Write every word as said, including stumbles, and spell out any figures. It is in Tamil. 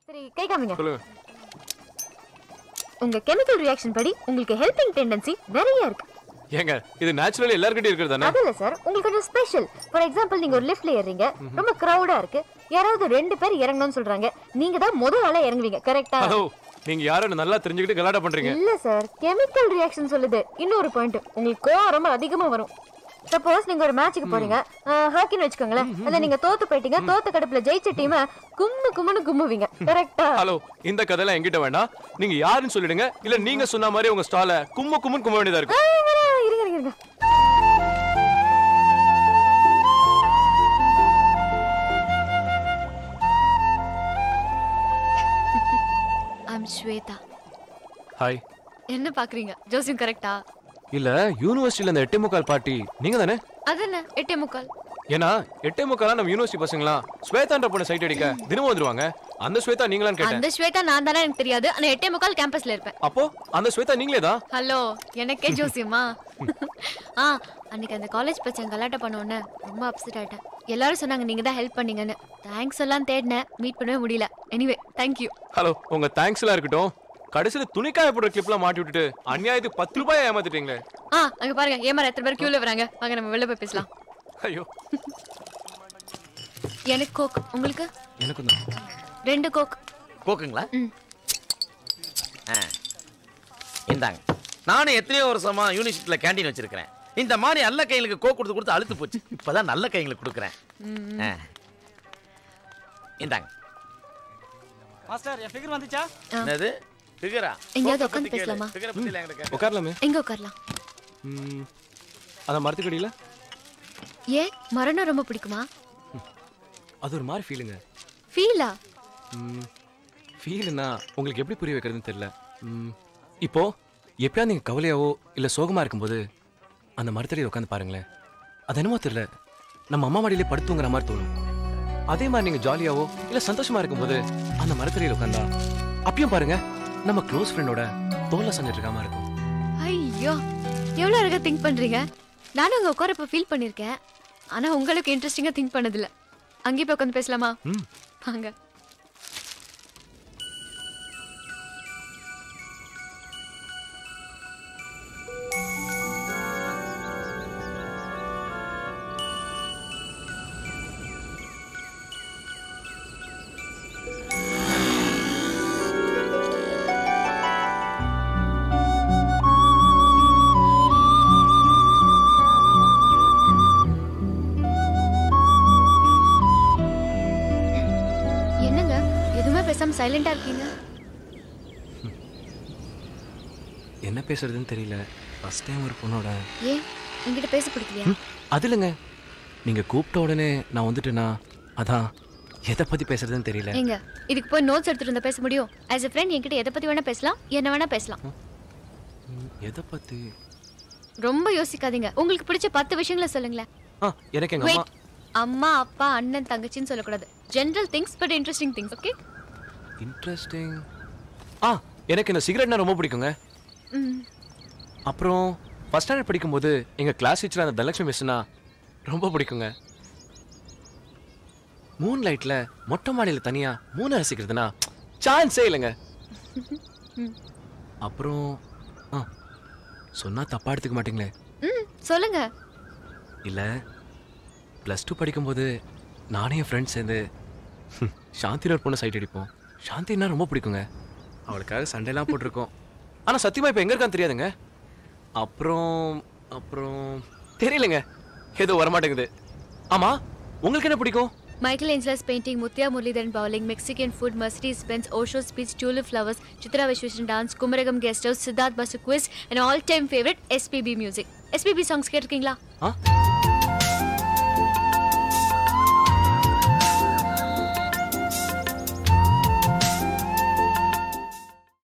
சரி கை காமிங்க. உங்க கெமிக்கல் ரியாக்ஷன் படி உங்களுக்கு ஹெல்பிங் டெண்டன்சி நிறைய இருக்கு. ஏங்க இது நேச்சுரலி எல்லார்கிட்டயும் இருக்குது தானே? அது இல்ல சார், உங்களுக்கு கொஞ்சம் ஸ்பெஷல். ஃபார் எக்ஸாம்பிள் நீங்க ஒரு லிஃப்ட்ல ஏறீங்க, ரொம்ப கிரவுடா இருக்கு, யாராவது ரெண்டு பேர் இறங்கணும்னு சொல்றாங்க, நீங்க தான் முதல் ஆளா இறங்குவீங்க. கரெக்ட்டா? ஹலோ, நீங்க யாரன்னு நல்லா தெரிஞ்சுக்கிட்டு கலாட்டா பண்றீங்க. இல்ல சார், கெமிக்கல் ரியாக்ஷன் சொல்லுது. இன்னொரு பாயிண்ட், உங்களுக்கு கோவம் ரொம்ப அதிகமா வரும். சப்போஸ் நீங்க ஒரு மேட்சுக்கு போறீங்க, ஹாக்கின்னு வெச்சுக்கோங்களேன், அதுல நீங்க தோத்து போயிட்டீங்க, தோத்த கடுப்புல ஜெயிச்ச டீம் கும்மு கும்முன்னு கும்முவீங்க. கரெக்ட்டா? ஹலோ, இந்த கதையெல்லாம் என்கிட்ட வேண்டாம். நீங்க யாருன்னு சொல்லிடுங்க, இல்ல நீங்க சொன்ன மாதிரி உங்க ஸ்டால கும்மு கும்முன்னு கும்ம வேண்டியதா இருக்கு. இருங்க இருங்க இருங்க. ஐம் ஸ்வேதா. ஹாய். என்ன பாக்குறீங்க? ஜோசியம் கரெக்ட்டா? இல்ல, யூனிவர்சிட்டில அந்த எட்டே முக்கால் பார்ட்டி நீங்க தானே? அதென்ன எட்டே முக்கால்? ஏன்னா எட்டே முக்காலா நம்ம யூனிவர்சிட்டி பசங்களா ஸ்வேதான்ற பொண்ணு சைட் அடிக்க தினமும் வந்துருவாங்க. அந்த ஸ்வேதா நீங்களான்னு கேட்டேன். அந்த ஸ்வேதா நான் தானே எனக்கு தெரியாது. ஆனா எட்டே முக்கால் கேம்பஸ்ல இருப்பேன். அப்போ அந்த ஸ்வேதா நீங்களே தான்? ஹலோ, எனக்கே ஜோசியமா? ஆ, அன்னைக்கு அந்த காலேஜ் பசங்க கலாட்டா பண்ண உடனே ரொம்ப அப்செட் ஆயிட்டேன். எல்லாரும் சொன்னாங்க நீங்க தான் ஹெல்ப் பண்ணீங்கன்னு. தேங்க்ஸ் எல்லாம் தேடினேன், மீட் பண்ணவே முடியல. Anyway thank you. ஹலோ, உங்க தேங்க்ஸ் எல்லாம் இருக்கட்டும். கடைசில துணிக்காய போடுற கிளிப்லாம் மாட்டி விட்டுட்டு அநியாயத்துக்கு பத்து ரூபாய் ஏமாத்திட்டீங்களே. ஆ, அங்க பாருங்க, ஏமாற எத்தனை பேர் கியூல வராங்க. வாங்க நம்ம வெளில போய் பேசலாம். ஐயோ. எனக்கு கோக். உங்களுக்கு? எனக்கு தான். ரெண்டு கோக். கோக்குங்களா? ம். இந்தாங்க. நானும் எத்தனையோ வருஷமா யூனிவர்சிட்டியில் கேண்டீன் வச்சிருக்கிறேன். இந்த மாதிரி நல்ல கைங்களுக்கு கோக் கொடுத்து கொடுத்து அழுத்து போச்சு. இப்பதான் நல்ல கைங்களுக்கு கொடுக்குறேன். இந்தாங்க. மாஸ்டர், என் ஃபிகர் வந்துச்சா? என்னது ஃபிகரா? எங்கயாவது உட்கார்ந்து பேசலாமா? ஃபிகரை பத்தி இல்ல என்கிட்ட. உட்காரலாமே. எங்க உட்காரலாம்? ம். அத மரத்துக்கடியில? ஏன் மரணம் ரொம்ப பிடிக்குமா? அது ஒரு மாதிரி ஃபீலுங்க. ஃபீலா? ம். ஃபீல்னா உங்களுக்கு எப்படி புரிய வைக்கிறதுன்னு தெரியல. ம். இப்போ எப்பயாவது நீங்க கவலையாவோ இல்ல சோகமா இருக்கும்போது அந்த மரத்தடியில உட்காந்து பாருங்களேன். அது என்னமோ தெரியல, நம்ம அம்மா மாடியிலே படுத்துங்கிற மாதிரி தோணும். அதே மாதிரி நீங்க ஜாலியாவோ இல்ல சந்தோஷமா இருக்கும்போது அந்த மரத்தடியில உட்காந்தா அப்பயும் பாருங்க நம்ம க்ளோஸ் ஃப்ரெண்டோட தோல்ல சாஞ்சிட்டு இருக்க மாதிரி இருக்கும். ஐயோ, எவ்வளவு அழகா திங்க் பண்றீங்க. நானும் அங்க உட்காரப்ப ஃபீல் பண்ணிருக்கேன். ஆனா உங்களுக்கு இன்ட்ரெஸ்டிங்கா திங்க் பண்ணதில்ல. அங்கே போய் உட்காந்து பேசலாமா? ம். வாங்க. சைலண்டா இருக்கீங்க. என்ன பேசுறதுன்னு தெரியல. ஃபர்ஸ்ட் டைம் ஒரு பொண்ணோட. ஏன் என்கிட்ட பேச பிடிக்கலையா? அது இல்லைங்க, நீங்க கூப்பிட்ட உடனே நான் வந்துட்டேனா, அதான் எதை பத்தி பேசுறதுன்னு தெரியல. ஏங்க, இதுக்கு போய் நோட்ஸ் எடுத்துட்டு இருந்தா பேச முடியும்? ஆஸ் எ ஃப்ரெண்ட் என்கிட்ட எதை பத்தி வேணா பேசலாம், என்ன வேணா பேசலாம். எதை பத்தி? ரொம்ப யோசிக்காதீங்க. உங்களுக்கு பிடிச்ச பத்து விஷயங்களை சொல்லுங்களேன். ஆ, எனக்கு எங்க அம்மா அம்மா அப்பா அண்ணன் தங்கச்சின்னு சொல்லக்கூடாது. General things but interesting things. Okay? Interesting. ஆ, எனக்கு இந்த சிகரெட்னா ரொம்ப பிடிக்குங்க. ம். அப்புறம் ஃபர்ஸ்ட் ஸ்டாண்டர்ட் படிக்கும்போது எங்க கிளாஸ் டீச்சர் அந்த தனலட்சுமி மிஸ்னா ரொம்ப பிடிக்குங்க. மூன் லைட்ல மொட்டை மாடியில தனியா மூணு ரசிக்கிறதுனா சான்ஸே இல்லைங்க. அப்புறம் ஆ, சொன்னா தப்பா எடுத்துக்க மாட்டீங்களே? ம், சொல்லுங்க. இல்ல, பிளஸ் டூ படிக்கும்போது நானே என் ஃப்ரெண்ட்ஸ் சேர்ந்து சாந்தின்னு ஒரு பொண்ணு சைட் அடிப்போம். சாந்தின்னா ரொம்ப பிடிக்குங்க. அவளுக்காக சண்டைலாம் போட்டிருக்கோம். ஆனால் சத்தியமாக இப்போ எங்கே இருக்கான்னு தெரியாதுங்க. அப்புறம் அப்புறம் தெரியலங்க, ஏதோ வரமாட்டேங்குது. ஆமாம், உங்களுக்கு என்ன பிடிக்கும்? Michelangelo's painting, Muttiah Muralitharan bowling, Mexican food, Mercedes Benz, Osho speech, tulip flowers, Chitra Visweswaran dance, Kumarakom guest house, Siddharth Basu quiz, and all time favourite SPB music. SPB songs கேட்டிருக்கீங்களா? ஆ